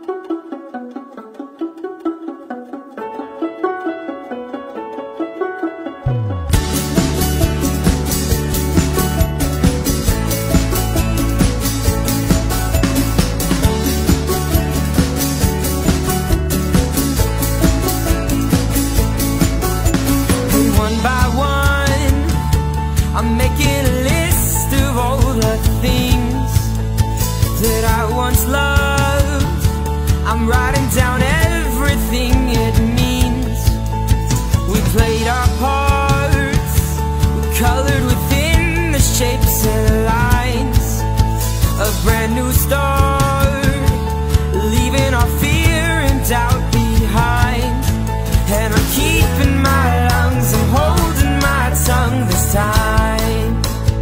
I'm making a list of all the things that I once loved. I'm writing down everything it means. We played our parts, we colored within the shapes and lines. A brand new start, leaving our fear and doubt behind. And I'm keeping my lungs, I'm holding my tongue this time.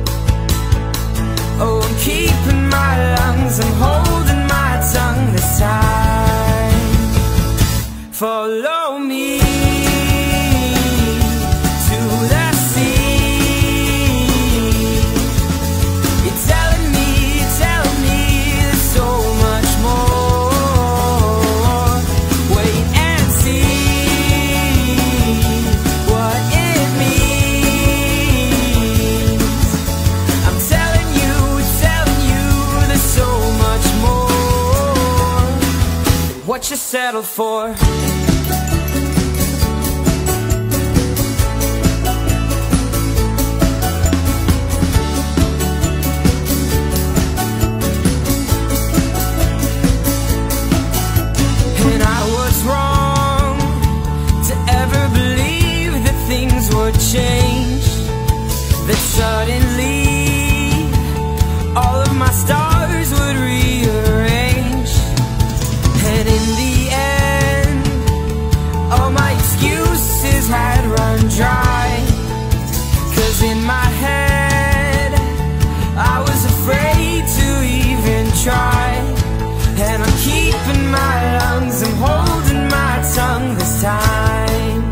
Oh, I'm keeping my lungs, I'm holding my tongue this time. Follow me to the sea. You're telling me there's so much more. Wait and see what it means. I'm telling you there's so much more. What you settle for? And I was wrong to ever believe that things would change, that suddenly all of my stars would rearrange. And in the end, all my excuses had run dry. 'Cause in my head, I was afraid to even try. And I'm keeping my lungs, I'm holding my tongue this time.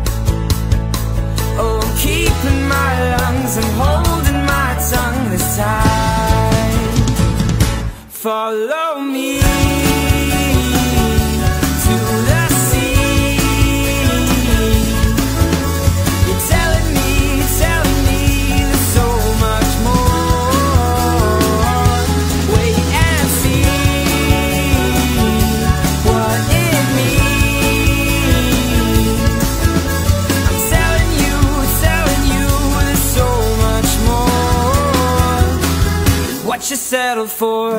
Oh, I'm keeping my lungs, I'm holding my tongue this time. Follow me to the sea. You're telling me there's so much more. Wait and see what it means. I'm telling you there's so much more. What you settle for?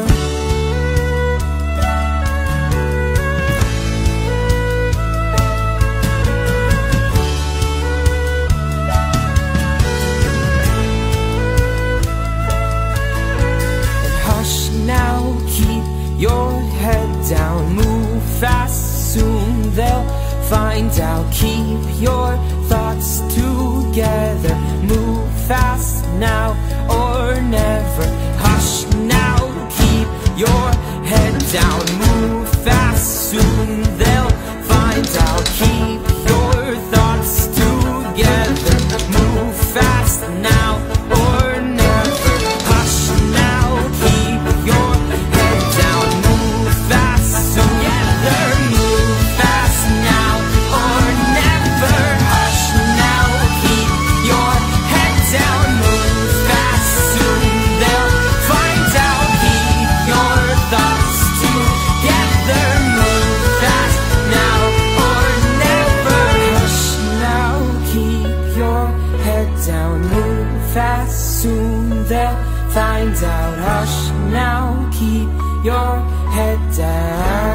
Now keep your head down, move fast, soon they'll find out. Keep your thoughts together, move fast now or never. Hush now, keep your head down, move fast, soon they'll find out. Keep your thoughts together, move fast now or never. Hush now, keep your head down, move fast, together, move fast now or never. Hush now, keep your head down, move fast, soon they'll find out. Keep your thoughts together, move fast now or never. Hush now, keep your head down, move fast, soon they'll find out. Hush now, keep your head down.